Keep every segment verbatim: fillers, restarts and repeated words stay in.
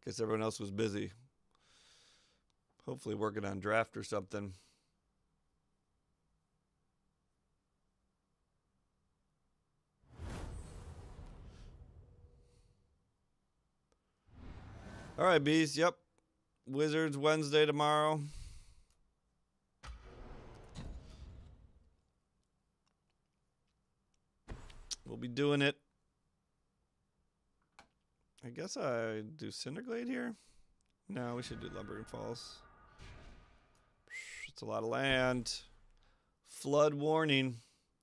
Guess everyone else was busy. Hopefully working on draft or something. All right, bees. Yep. Wizards Wednesday tomorrow. We'll be doing it. I guess I do Cinderglade here. No, we should do Lumbering Falls. It's a lot of land. Flood warning.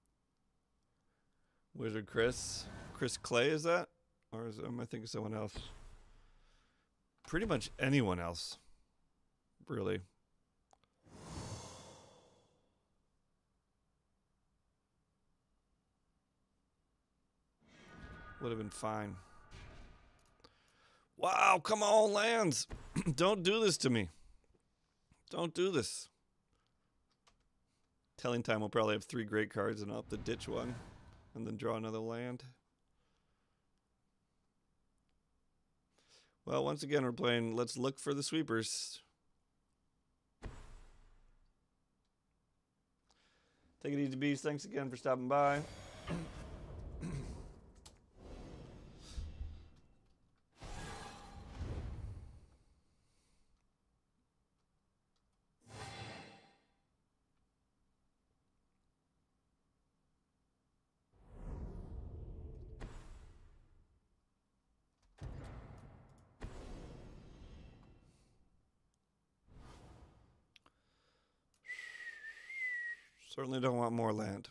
Wizard Chris. Chris Clay, is that? Or is, am I thinking of someone else? Pretty much anyone else. Really. Would have been fine. Wow, come on, lands. Don't do this to me. Don't do this. Telling time we'll probably have three great cards and I'll have to ditch one and then draw another land. Well, once again, we're playing Let's Look for the Sweepers. Take it easy, bees. Thanks again for stopping by. Certainly don't want more land.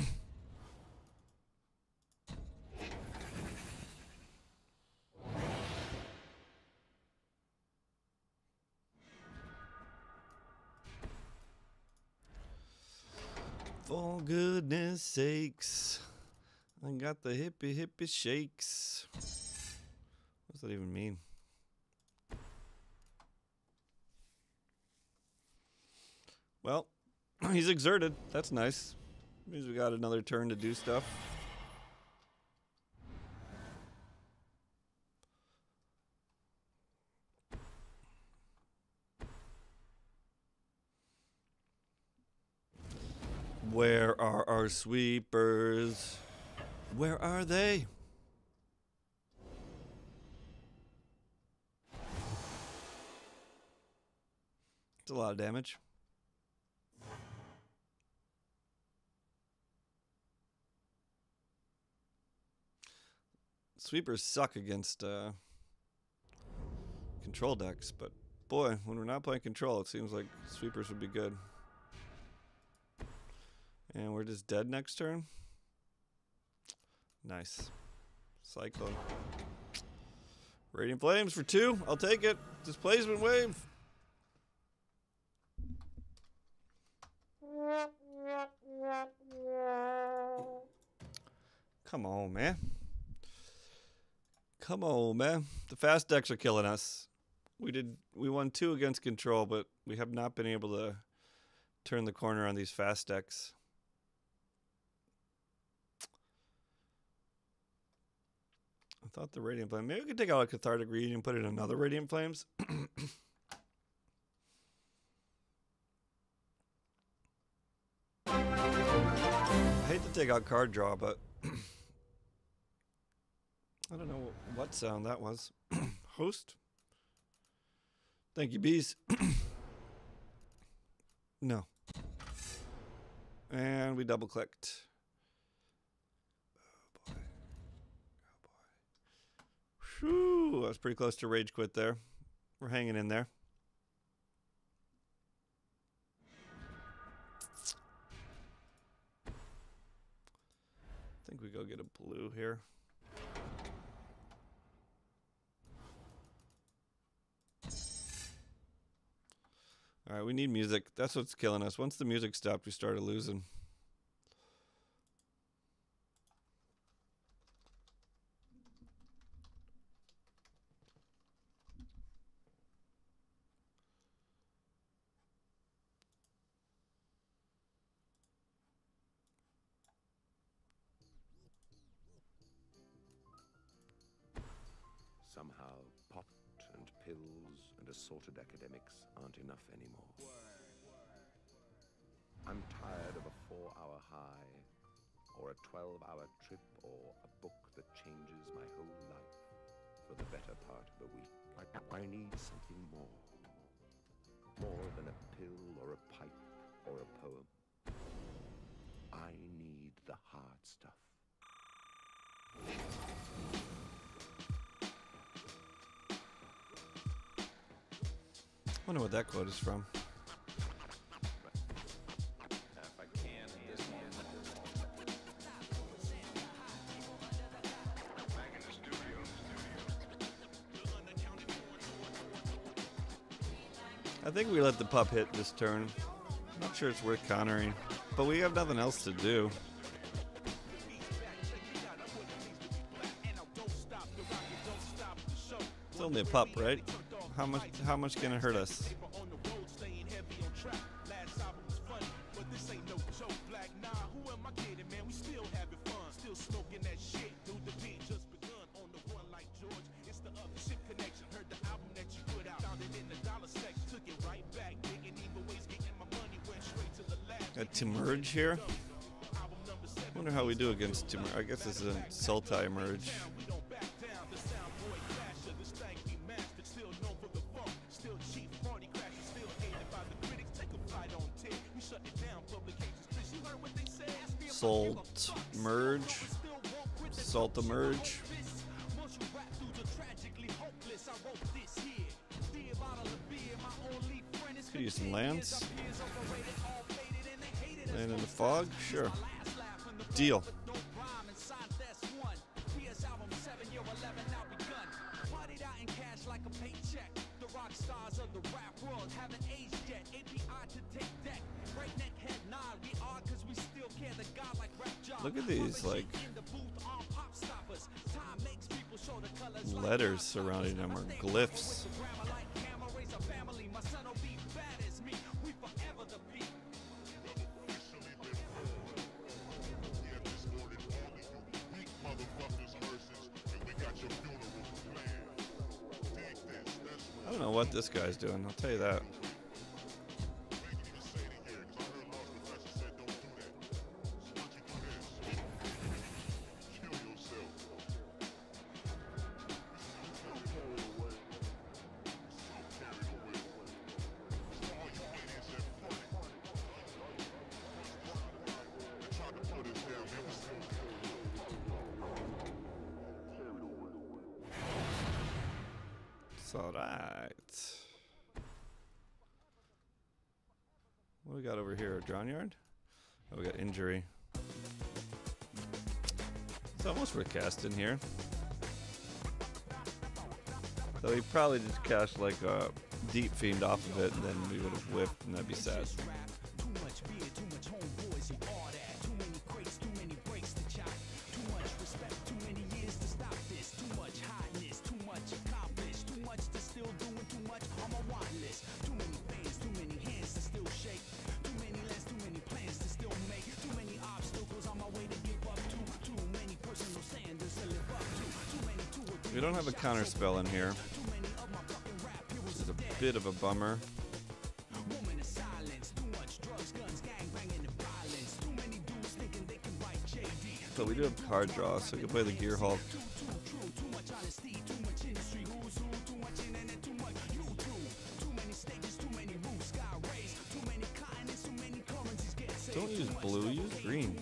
For goodness sakes, I got the hippie hippie shakes. What does that even mean? Well, he's exerted. That's nice. Means we got another turn to do stuff. Where are our sweepers? Where are they? It's a lot of damage. Sweepers suck against uh, control decks, but boy, when we're not playing control, it seems like sweepers would be good. And we're just dead next turn. Nice. Cyclone. Radiant Flames for two. I'll take it. Displacement wave. Come on, man. Come on, man. The fast decks are killing us. We did we won two against control, but we have not been able to turn the corner on these fast decks. I thought the Radiant Flame. Maybe we could take out a Cathartic Reed and put in another Radiant Flames. I hate to take out card draw, but I don't know what sound that was. Host? Thank you, bees. No. And we double clicked. Oh boy. Oh boy. Whew, I was pretty close to rage quit there. We're hanging in there. I think we go get a blue here. All right, we need music. That's what's killing us. Once the music stopped, we started losing. Somehow, pot and assorted academics aren't enough anymore. I'm tired of a four-hour high, or a twelve-hour trip, or a book that changes my whole life for the better part of a week. I, I need something more. More than a pill or a pipe or a poem. I need the hard stuff. I wonder what that quote is from. I think we let the pup hit this turn. Not sure it's worth countering, but we have nothing else to do. It's only a pup, right? How much? How much can it hurt us? A Timurge here. Wonder how we do against Timurge. I guess this is a Sultai merge. Salt merge. Salta merge. Could use some lands. Land in the fog? Sure. Deal. Look at these, like, letters surrounding them, or glyphs. I don't know what this guy's doing, I'll tell you that. It's alright. What do we got over here? A drawn yard? Oh, we got injury. It's almost worth casting here. Though he probably just cast like a Deep Fiend off of it, and then we would have whipped, and that'd be sad. We don't have a counter spell in here, which is a bit of a bummer. But we do have card draw, so we can play the Gear Hulk. Don't use blue, use green.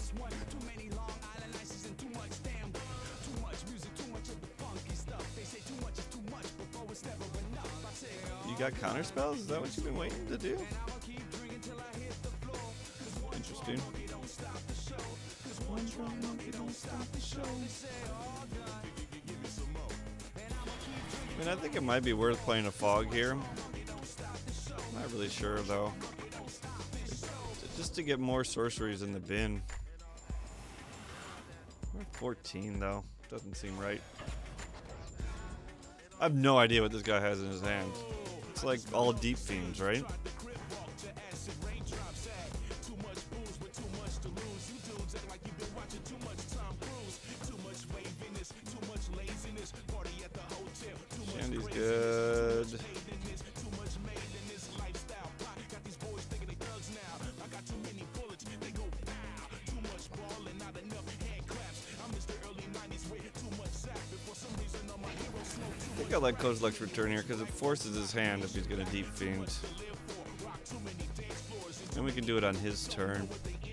You got counter spells? Is that what you've been waiting to do? Interesting. I mean, I think it might be worth playing a fog here. Not really sure though. Just to get more sorceries in the bin. We're fourteen though. Doesn't seem right. I have no idea what this guy has in his hand. It's like all Deep Fiends, right? Shandy's good. think I like Kozilek's return here because it forces his hand if he's going to Deep Fiend. And we can do it on his turn.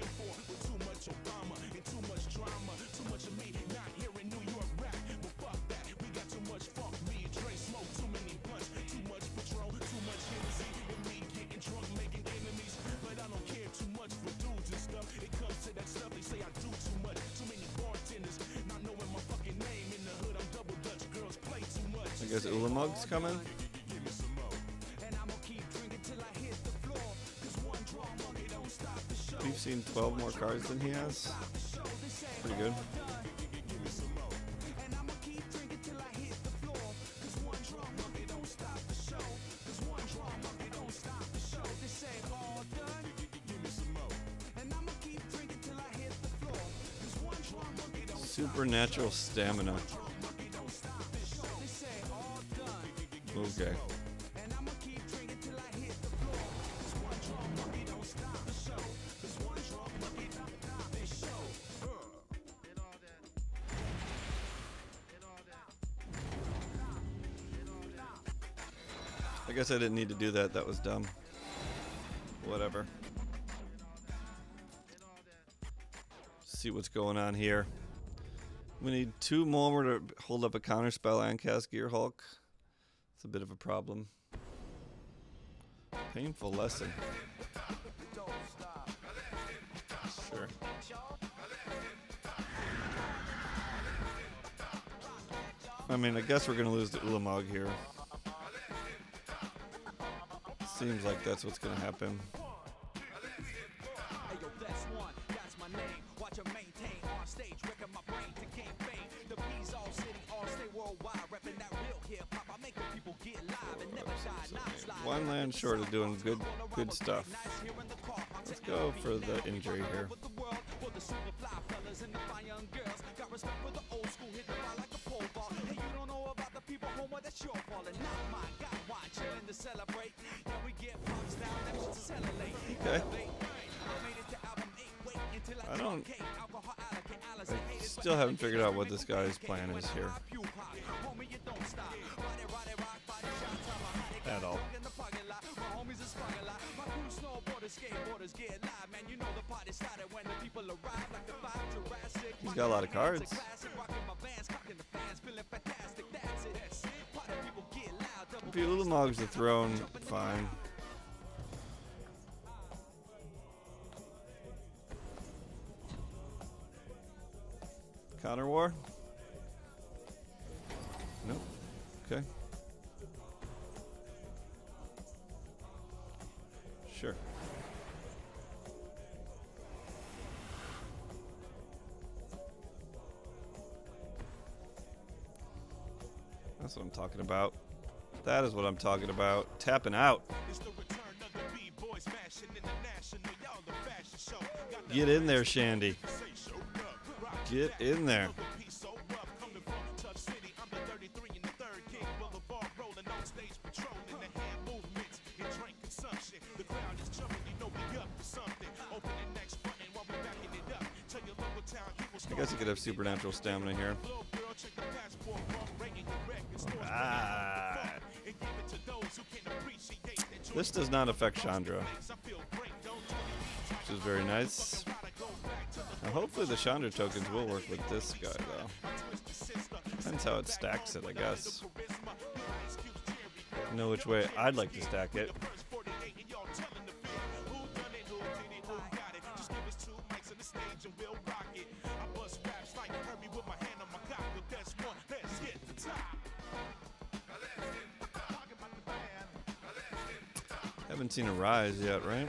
I guess Ulamog's coming. We've seen twelve more cards than he has. Pretty good. Supernatural stamina. Okay. I guess I didn't need to do that. That was dumb. Whatever. See what's going on here. We need two more to hold up a counter spell and cast Gear Hulk. It's a bit of a problem. Painful lesson. Sure. I mean, I guess we're gonna lose to Ulamog here. Seems like that's what's gonna happen. One land short of doing good good stuff. Let's go for the injury here. Okay. I don't... I still haven't figured out what this guy's plan is here. At all. He's got a lot of cards. If Ulamog's the throne, fine. Counter war? Nope. Okay. Sure. That's what I'm talking about. That is what I'm talking about. Tapping out. Get in there, Shandy. Get in there. I guess you could have supernatural stamina here. Ah. This does not affect Chandra, which is very nice. Now hopefully the Chandra tokens will work with this guy, though. Depends how it stacks it, I guess. Know which way I'd like to stack it. Haven't seen a rise yet, right?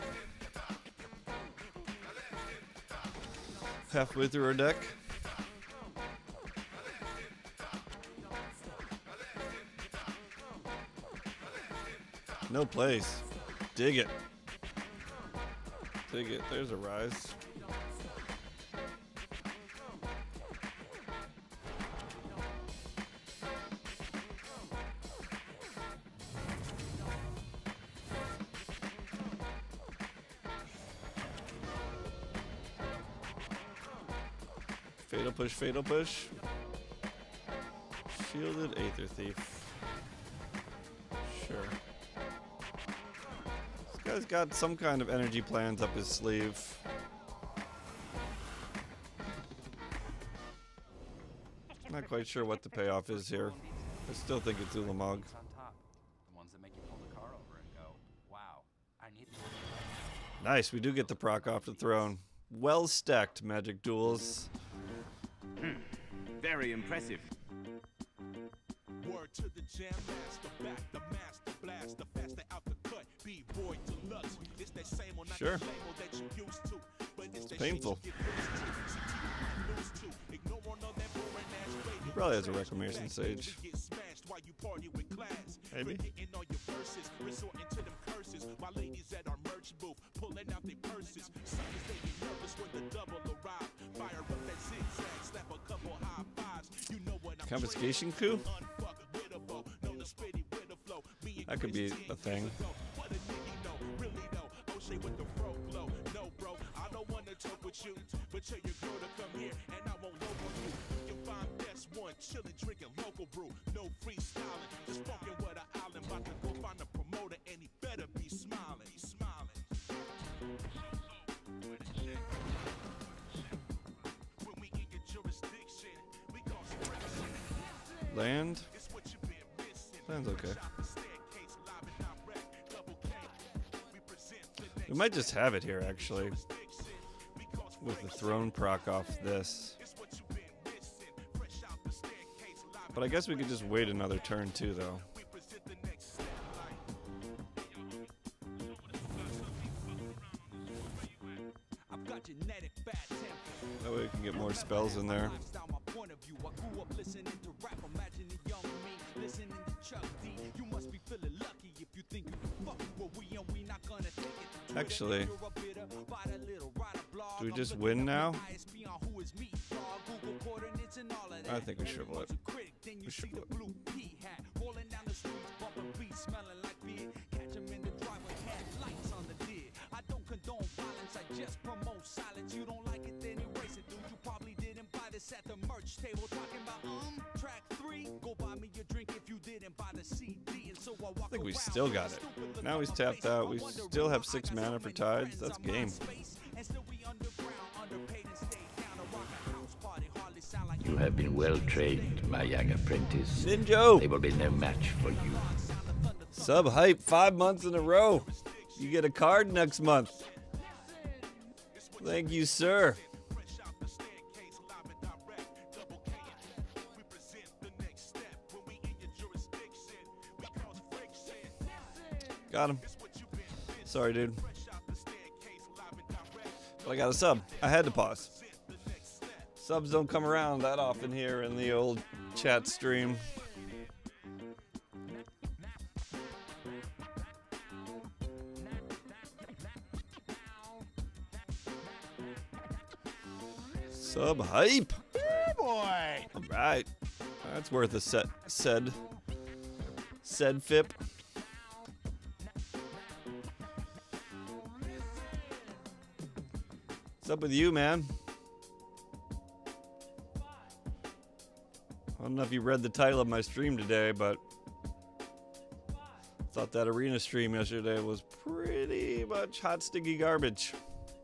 Halfway through our deck. No place. Dig it. Dig it. There's a rise. Fatal push, fatal push. Shielded Aether Thief. guy's got some kind of energy plans up his sleeve. Not quite sure what the payoff is here. I still think it's Ulamog. Nice, we do get the proc off the throne. Well stacked Magic Duels. Very impressive. Word to the jam master, back the master blast, the faster out the cut, B-boy deluxe. It's that same old, not Sure. the label that you used to, but it's that painful. shit you get used to. Ignore all of that boring ass radio. He probably has a Reclamation Sage. Get smashed while you party with class. Maybe. Forgetting all your verses, resorting to them curses. My ladies at our merch booth, pulling out their purses. Suckers, they be nervous when the double arrive. Fire up that zigzag, slap a couple high fives. You know what I'm Confiscation coup? unfuckwittable. Know the spitty with the flow. Being That could be crazy a thing. what a nigga know, really know. O'Shea with the fro flow. No, bro, I don't wanna talk with you, but tell your girl to come here and I won't logo you. You can find best one chillin', drinking local brew. No freestyling, just fucking with an island. About to go find a promoter and he better be smiling. He's smiling. When we in your jurisdiction, we cause friction. Land? It's what you been missing. Land's okay. Shop the staircase, live and direct, double K. We present the next We might just have it here, actually, jurisdiction. We cause with the throne proc off this. It's what you been missing. Fresh out the staircase, live But I guess we could just wait another turn, too, though. we present the next step like I've got genetic bad temper. That way we can get more spells in there. Lifestyle, my point of view. I grew up listening to rap. Imagine the young me listening to Chuck D. You must be feeling lucky if you think you can fuck with we and we not gonna take it to Twitter. Actually, You're a bitter, bite a little, write a blog. do we I'm just looking win up now? the I S P on who is me, dog. Google coordinates and all of that. I think we should Once flip. a critic, then you We should see the flip. blue pea hat rolling down the streets, bumping beats, smelling like beer. Catch 'em in the driveway, had lights on the deer. I don't condone violence, I just promote silence. You don't like it, then erase it, dude. You probably didn't buy this at the merch table. Talking about um track three. Go buy me a drink if you didn't buy the C D. And so I walk I think we around still got with a it. stupid look Now on he's my tapped face. out. I We wonder still why have I six got mana so for many tides. friends That's on game. MySpace. And still we underground, underpaid and stayed down to rock a house party. Hardly sound like You have been well trained, my young apprentice. They Ninjo! will be no match for you. Sub hype five months in a row. You get a card next month. Thank you, sir. fresh out the staircase, live and direct, double K. We present the next step when we in your jurisdiction. We cause friction. Got him. It's what you been missing. Sorry, dude. Fresh out the staircase, live and direct, But I got a sub. I had to pause. present the next step. Subs don't come around that often here in the old chat stream. Sub hype. Boy. All right. That's worth a set said said fip. What's up with you, man? I don't know if you read the title of my stream today, but I thought that arena stream yesterday was pretty much hot, sticky garbage.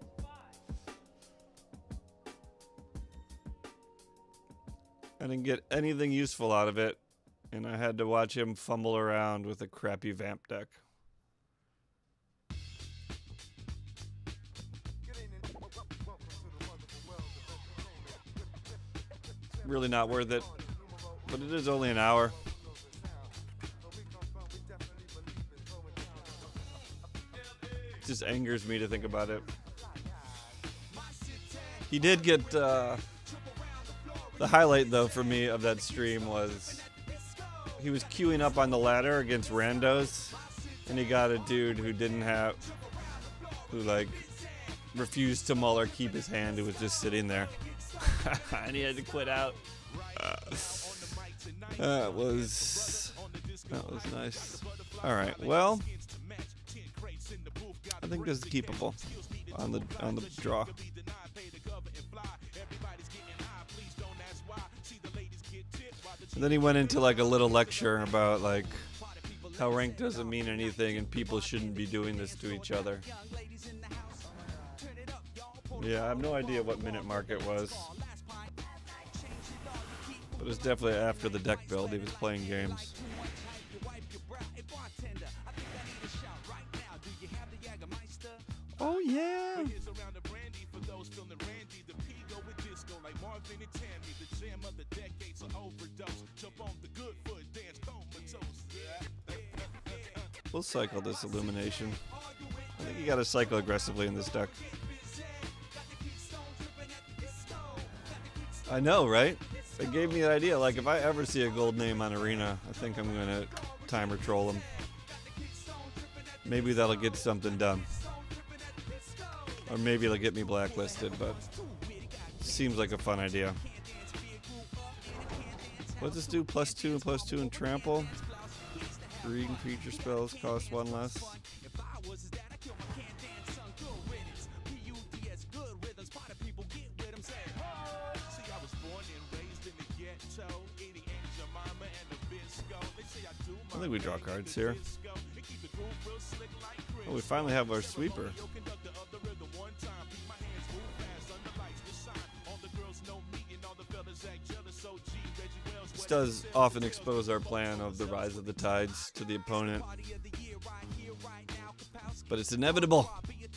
I didn't get anything useful out of it, and I had to watch him fumble around with a crappy vamp deck. Really not worth it, but it is only an hour. It just angers me to think about it. He did get uh, the highlight though for me of that stream was he was queuing up on the ladder against randos, and he got a dude who didn't have, who like refused to mull or keep his hand, who was just sitting there, and he had to quit out. Uh, that was that was nice. All right, well, I think this is keepable on the on the draw. And then he went into like a little lecture about like how rank doesn't mean anything and people shouldn't be doing this to each other. Yeah, I have no idea what minute mark it was. But it was definitely after the deck build. He was playing games. Oh yeah! We'll cycle this illumination. I think you gotta cycle aggressively in this deck. I know, right? It gave me an idea. Like, if I ever see a gold name on Arena, I think I'm gonna timer troll him. Maybe that'll get something done. Or maybe it'll get me blacklisted, but seems like a fun idea. What does this do? Plus two and plus two and trample? Green creature spells cost one less. I think we draw cards here. Oh, we finally have our sweeper. This does often expose our plan of the Rise of the Tides to the opponent, but it's inevitable.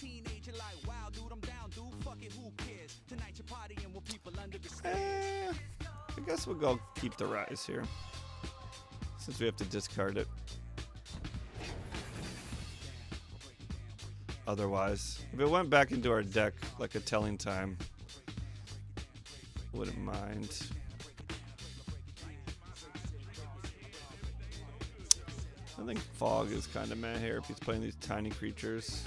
Eh, I guess we'll go keep the Rise here, since we have to discard it. Otherwise, if it went back into our deck like a Telling Time, wouldn't mind. I think Fog is kind of meh here if he's playing these tiny creatures.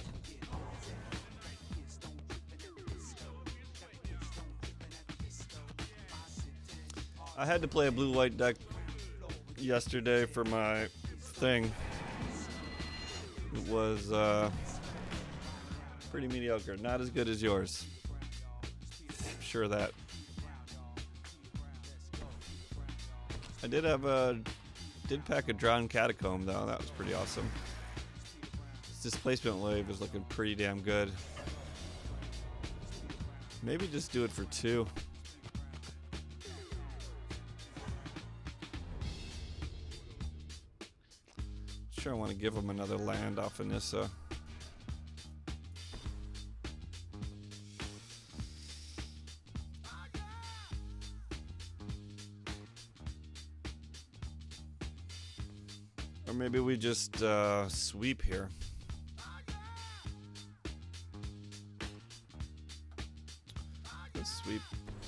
I had to play a blue-white deck yesterday for my thing. It was uh, pretty mediocre. Not as good as yours. I'm sure of that. I did have a... Did pack a Drowned Catacomb though, that was pretty awesome. This displacement wave is looking pretty damn good. Maybe just do it for two. Sure, I want to give him another land off of Nissa. Or maybe we just uh, sweep here. Let's sweep.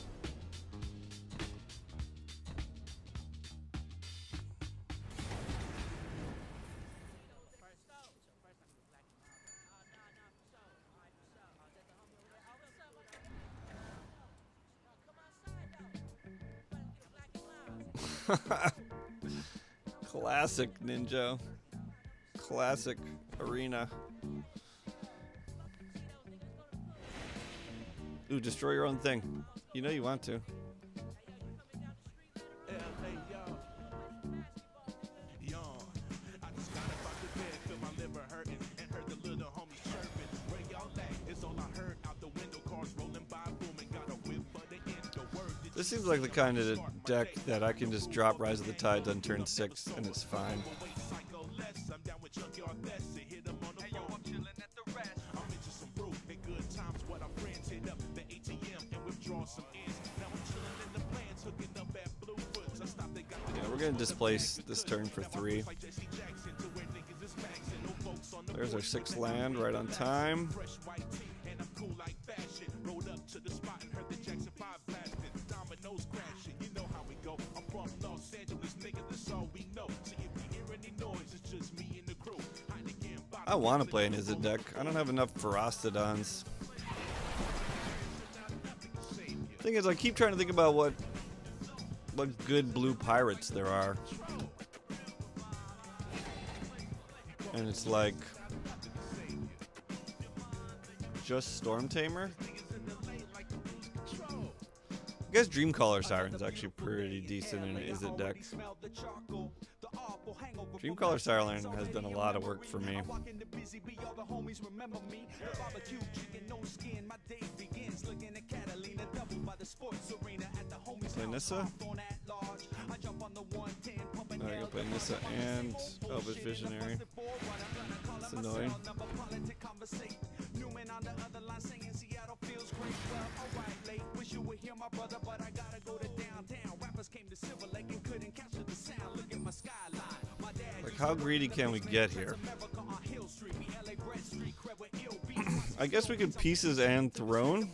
Classic Ninja. Classic Arena. Ooh, destroy your own thing. You know you want to. This seems like the kind of deck that I can just drop Rise of the Tides on turn six and it's fine. Yeah, we're gonna displace this turn for three. There's our sixth land right on time. I want to play an Izzet deck. I don't have enough Ferostodons. Thing is, I keep trying to think about what what good blue pirates there are, and it's like just Storm Tamer. I guess Dreamcaller Siren's actually pretty decent in an Izzet deck. Dreamcaller Starland has done a lot of work for me. Play Nissa? Oh, I gotta play Nissa and Elvish Visionary. It's annoying. Like, how greedy can we get here? I guess we could Pieces and Throne.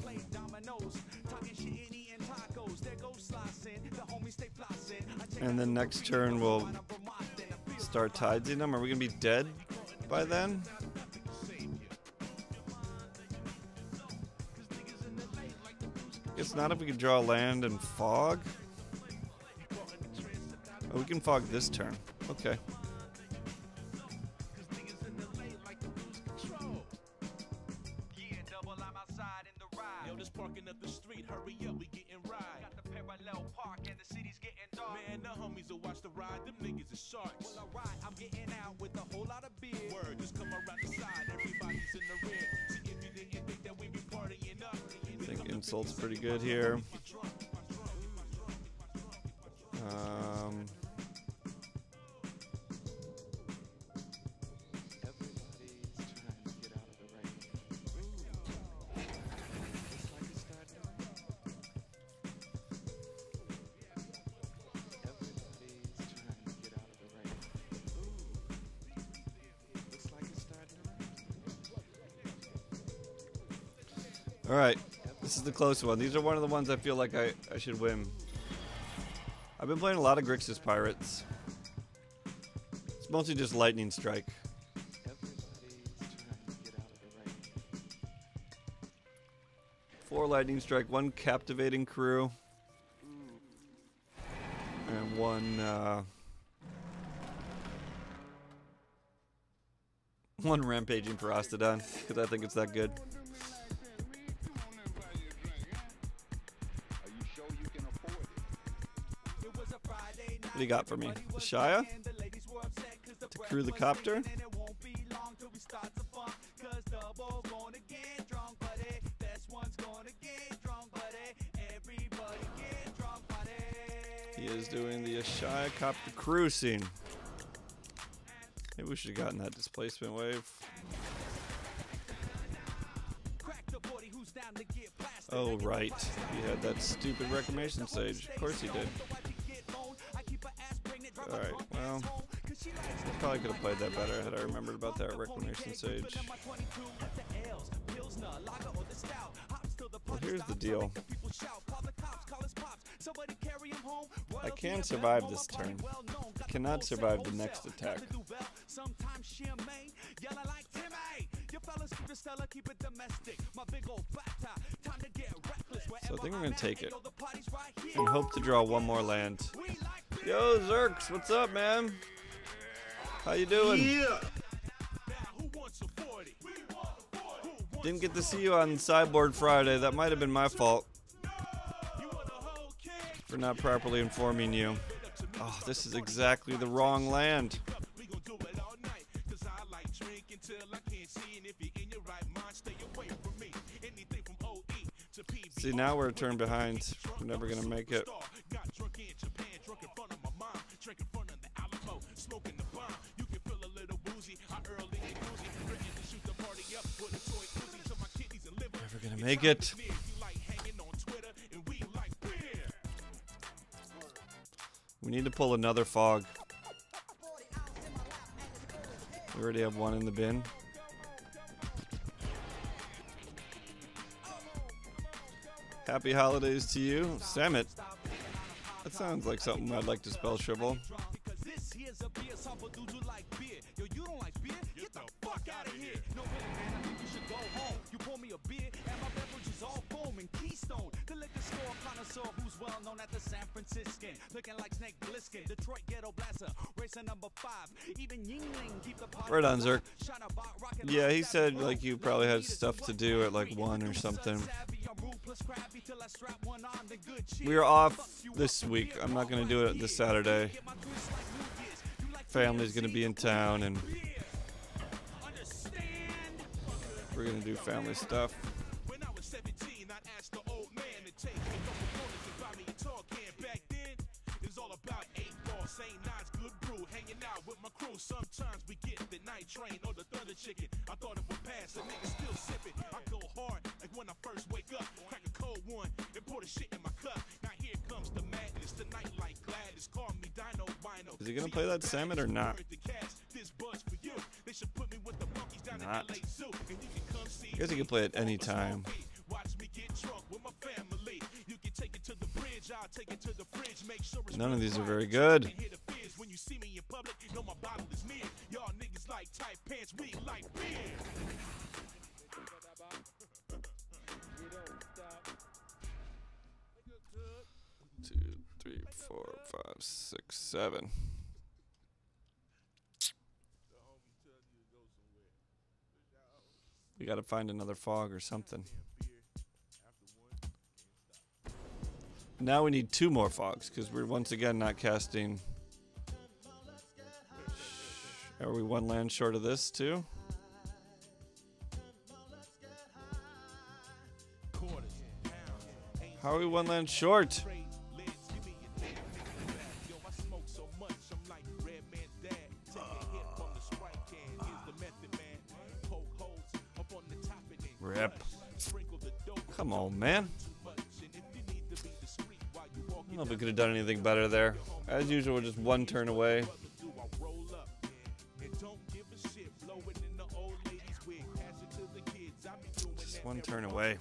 And then next turn we'll start tidesing them. Are we gonna be dead by then? Guess not if we could draw land and fog. Oh, we can fog this turn. Okay. I think Insult's pretty good here. Um, all right, this is the close one. These are one of the ones I feel like I, I should win. I've been playing a lot of Grixis Pirates. It's mostly just Lightning Strike. Four Lightning Strike, one Captivating Crew, and one uh, one Rampaging Ferostodon, because I think it's that good. What do you got for me? Shia? To crew the copter? He is doing the Ashaya copter cruising. Maybe we should have gotten that displacement wave. Oh, right. He had that stupid Reclamation Sage. Of course he did. Alright, well, I probably could have played that better had I remembered about that Reclamation Sage. Well, here's the deal. I can survive this turn. I cannot survive the next attack. So I think I'm going to take it and hope to draw one more land. Yo, Zerks, what's up, man? How you doing? Yeah. Didn't get to see you on Sideboard Friday. That might have been my fault for not properly informing you. Oh, this is exactly the wrong land. See, now we're a turn behind. We're never gonna make it. Never gonna make it. We need to pull another fog. We already have one in the bin. Happy holidays to you, Samet. That sounds like something I'd like to spell shrivel. Right on, Zerk. Yeah, he said like you probably had stuff to do at like one or something. We are off this week. I'm not going to do it this Saturday. family's gonna be in town, and we're gonna do family stuff. When I was seventeen, I asked the old man to take a couple corners and buy me a tall can. Back then, it was all about eight ball, Saint Nines, good brew, hanging out with my crew. Sometimes we get the night train or the thunder chicken. I thought it would pass, a nigga still sipping. I go hard like when I first wake up, crack a cold one and pour the shit in my cup. Now here comes the madness, the night like Gladys. Call me Dino Bino. Is he gonna play that salmon or not? This buzz for you. They should put me with the monkeys down Not. in L A Zoo, and you can come see. I guess he can play it any time. Watch me get drunk with my family. You can take it to the bridge, I'll take it to the fridge. Make sure it's None of these are right. very good. And hear the fizz. When you see me in public, know my bottle is near. Y'all niggas like tight pants, we like beer. Two, three, four, five, six, seven. We gotta find another fog or something. Now we need two more fogs because we're once again not casting. Are we one land short of this too? How are we one land short? Rip. Come on, man. I don't know if we could have done anything better there. As usual, we're just one turn away. Just one turn away.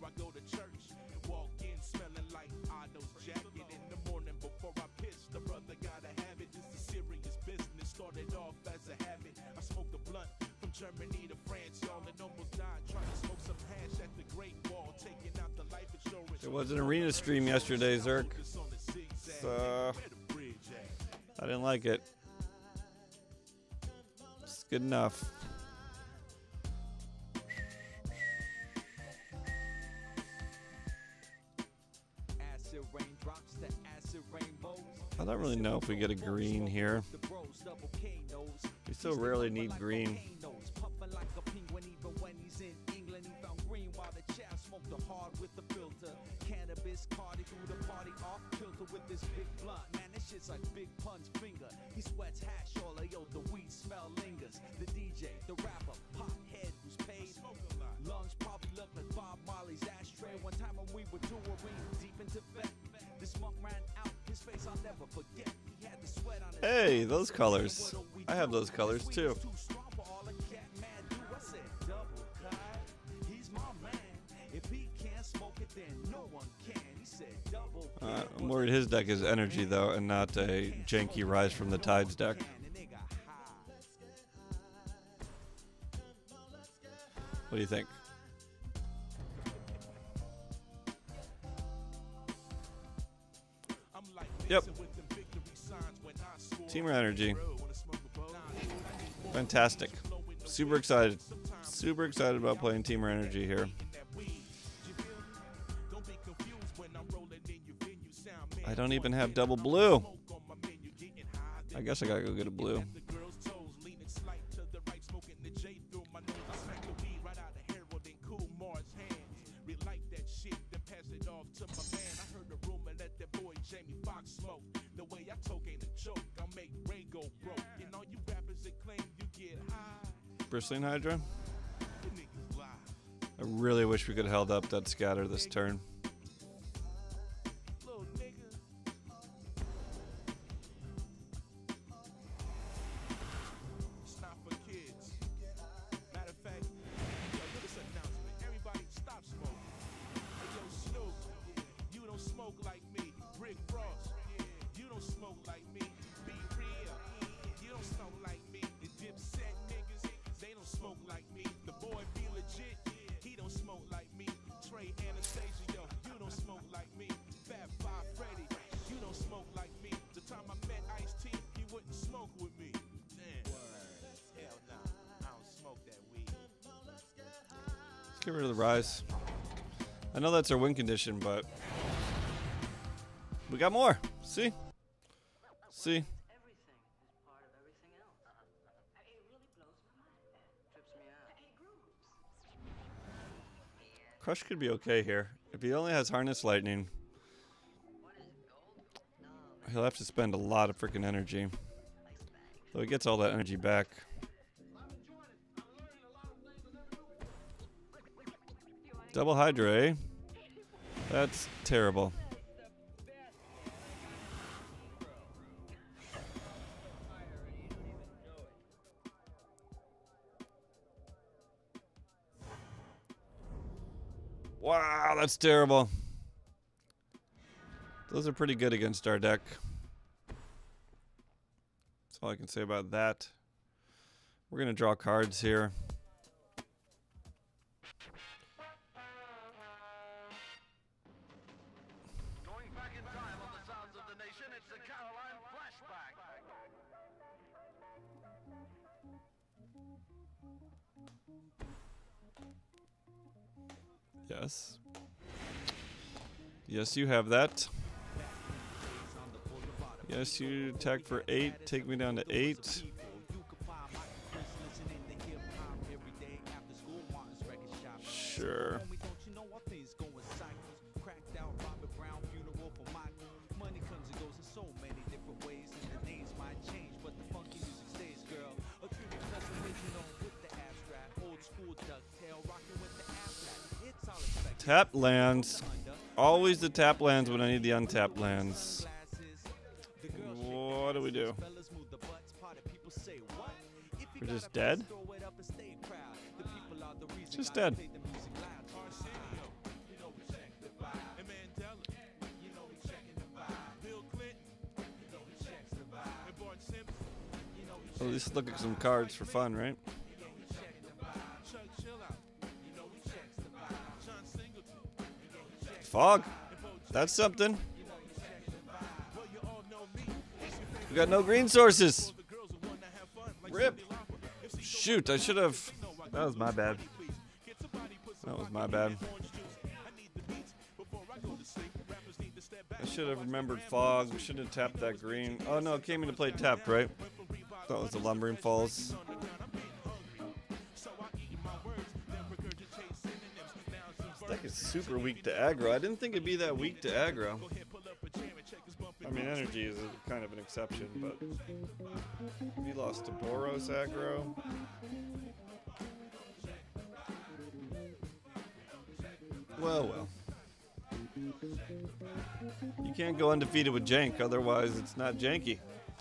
Germany to France, y'all, and almost died trying to smoke some hash at the Great Wall, taking out the life insurance. There was an arena stream yesterday, Zerk. So I didn't like it. It's good enough. I don't really know if we get a green here. We so rarely need green. Like Big Pun's finger, he sweats hash all yo, the weed smell lingers. The D J, the rapper, pothead who's paid. Lungs probably look like Bob Marley's ashtray. One time when we were touring deep in Tibet, this monk ran out, his face I'll never forget. He had the sweat on his Hey, those colors. I have those colors too. Uh, I'm worried his deck is energy, though, and not a janky Rise from the Tides deck. What do you think? Yep. Team Energy. Fantastic. Super excited. Super excited about playing Team Energy here. I don't even have double blue. I guess I gotta go get a blue. Bristling Hydra. I really wish we could have held up that scatter this turn. Get rid of the Rise. I know that's our win condition, but we got more. See? See? Everything is part of everything Crush could be okay here. If he only has Harness Lightning, he'll have to spend a lot of freaking energy. So he gets all that energy back. Double Hydra, eh? That's terrible. Wow, that's terrible. Those are pretty good against our deck. That's all I can say about that. We're going to draw cards here. Going back in time on the sounds of the nation, it's the Caroline flashback. Yes. Yes, you have that. Yes, you attack for eight. Take me down to eight. Sure. Tap lands. Always the tap lands when I need the untapped lands. What do we do? We're just dead? Just dead. At least look at some cards for fun, right? Fog. That's something. We got no green sources. Rip. Shoot, I should have. That was my bad. That was my bad. I should have remembered fog. We shouldn't have tapped that green. Oh no, it came into play tapped, right? That was the Lumbering Falls. This deck is super weak to aggro. I didn't think it'd be that weak to aggro. I mean, energy is a, kind of an exception, but we lost to Boros aggro. Well, well. You can't go undefeated with jank, otherwise it's not janky.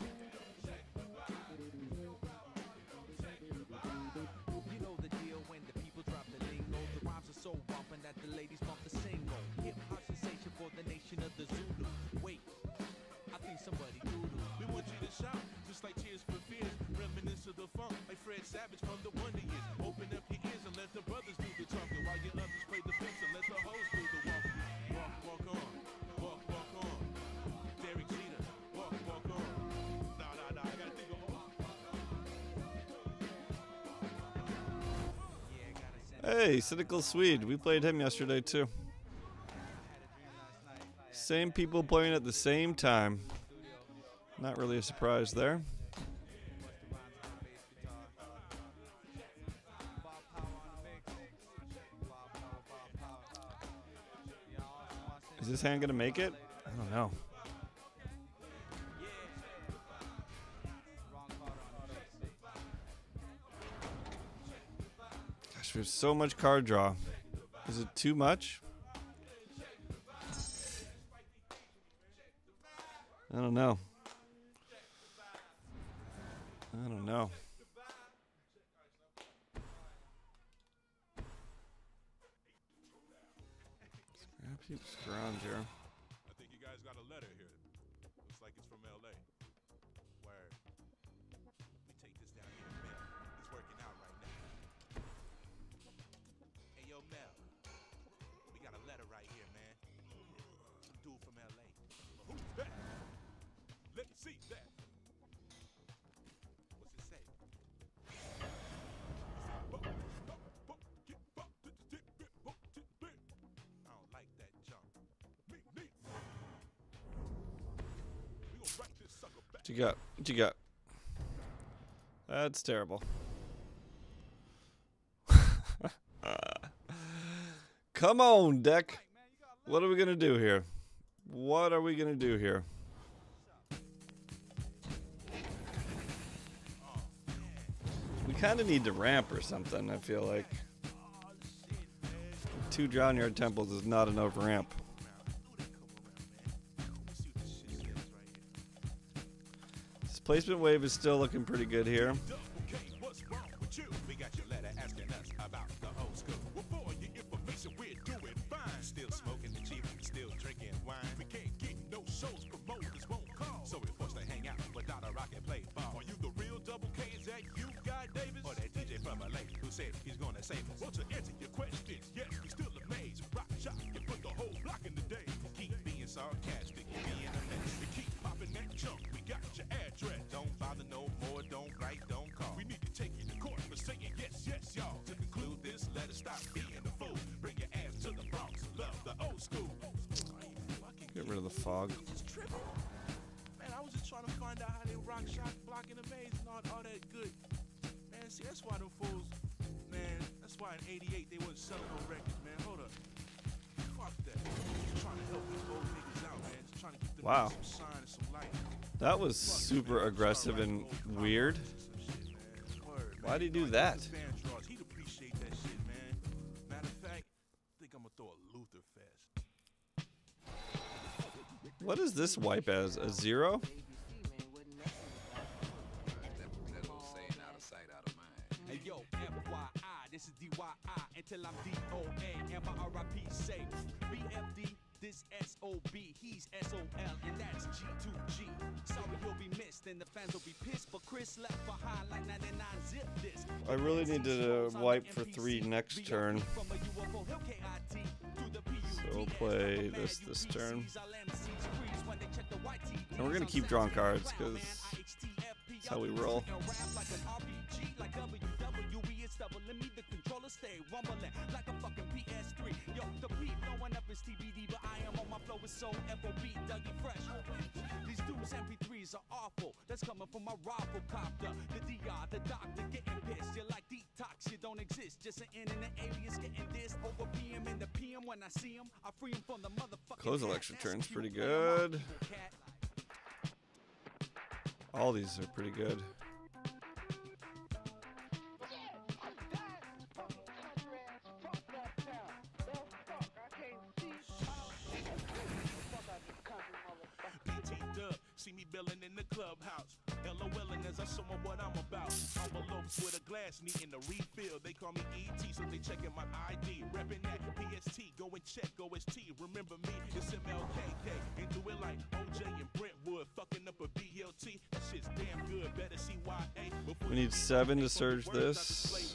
Hey, Cynical Swede. We played him yesterday too. Same people playing at the same time. Not really a surprise there. Is this hand gonna make it? I don't know. Gosh, there's so much card draw. Is it too much? I don't know. I don't know. Scrap heap scrounge here. I think you guys got a letter here. Looks like it's from L A. Where we take this down here to Mel. He's working out right now. Hey, yo, Mel. We got a letter right here, man. Some dude from L A. Who's that? Let me see that. What's it say? I don't like that junk. Me, me. We gonna write this sucker back. What you got? What you got? That's terrible. Come on, deck. What are we gonna do here? What are we gonna do here? We kind of need to ramp or something, I feel like. Two John Yard Temples is not enough ramp. This placement wave is still looking pretty good here. He's gonna save us. Want to answer your questions? Yes, we still amazed. Rock shot, you put the whole block in the day. Keep being sarcastic, being a mess. We keep popping that junk. We got your address. Don't bother no more. Don't write. Don't call. We need to take you to court for saying yes, yes, y'all. To conclude this, let us stop being a fool. Bring your ass to the Bronx. Love the old school. Get rid of the fog. Man, I was just trying to find out how they rock shot, blocking the maze, and all, all that good. Man, see, that's why them fools. Man, that's why in eighty-eight they wasn't selling no records, man. Hold up. Fuck that. Just trying to help these old niggas out, man. Just trying to get them Wow. some shine and some light. That was super aggressive and weird. Why'd he do that? He'd appreciate that shit, man. Matter of fact, I think I'm gonna throw a Luther Fest. What does this wipe as? A zero? Hey yo, F Y I, this is D Y I until I'm D O A, M I R I P say B F D, this S O B, he's S O L, and that's G two G. Sorry you'll be missed, and the fans will be pissed, but Chris left behind like ninety-nine zip this. I really need to uh, wipe for three next turn. So we'll play this this turn. And we're gonna keep drawing cards because that's how we roll. These dudes M P threes are awful. That's coming from my rival copter. The D R, the doctor getting pissed. You're like detox, you don't exist. Just an internet aliens getting this over P M in the P M. When I see him, I free him from the motherfucking. Close election turn's pretty good. All these are pretty good. See me billing in the clubhouse. LOLing as I show them what I'm about. Envelopes with a glass needing a refill. They call me E T, so they checking my I D. Reppin' that P S T, go and check O S T. Remember me, it's M L K K. And do it like O J and Brentwood. Fucking up a B L T. That shit's damn good. Better C Y A. We need seven to surge this.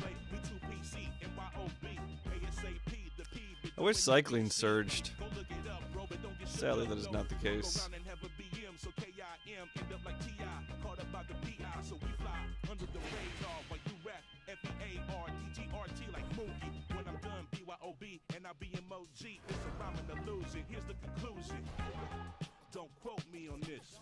I wish cycling surged. Sadly, that is not the case. So K I M end up like T I caught up by the P I, so we fly under the radar while you rap F E A R D G R T like Moogie. When I'm done, B Y O B and I B M O G. It's a rhyme and illusion. Here's the conclusion. Don't quote me on this.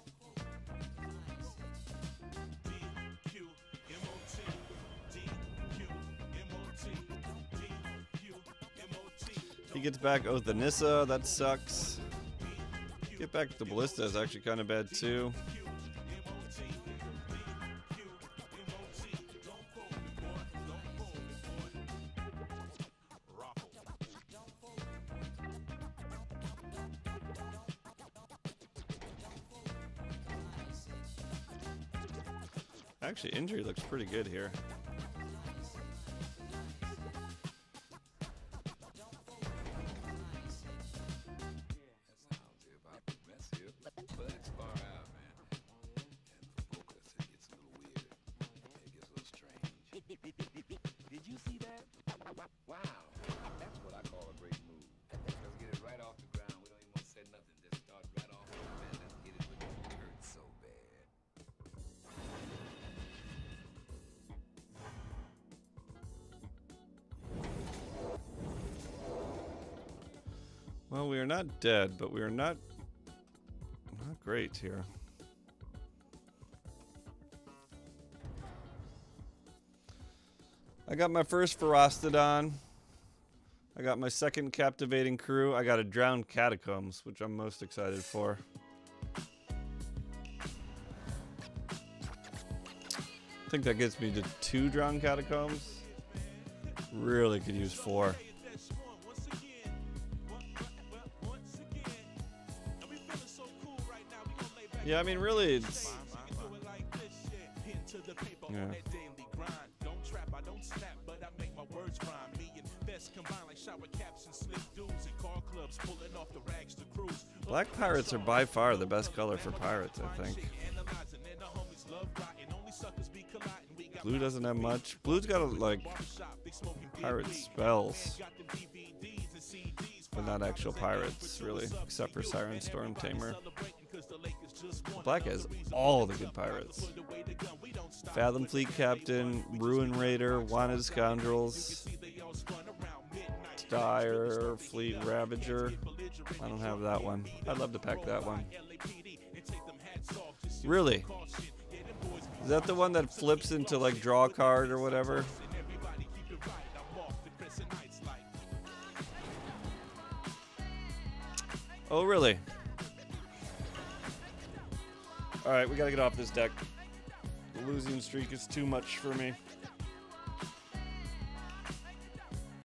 D Q M O T D Q M O T D Q M O T. He gets back Oath of Nissa. That sucks. Get back to the Ballista is actually kind of bad too. Actually, injury looks pretty good here. Did you see that? Wow. That's what I call a great move. Let's get it right off the ground. We don't even want to say nothing. Just start right off with it, man. Let's get it when it hurts so bad. Well, we are not dead, but we are not not great here. I got my first Ferostodon. I got my second captivating crew. I got a drowned catacombs, which I'm most excited for. I think that gets me to two drowned catacombs. Really could use four. Yeah, I mean, really, it's... Yeah. Black pirates are by far the best color for pirates, I think. Blue doesn't have much. Blue's got, a, like, pirate spells. But not actual pirates, really, except for Siren Storm Tamer. Black has all the good pirates. Fathom Fleet Captain, Ruin Raider, Wanted Scoundrels, Dire Fleet Ravager. I don't have that one. I'd love to pack that one. Really? Is that the one that flips into like draw a card or whatever? Oh, really? Alright, we gotta get off this deck. The losing streak is too much for me.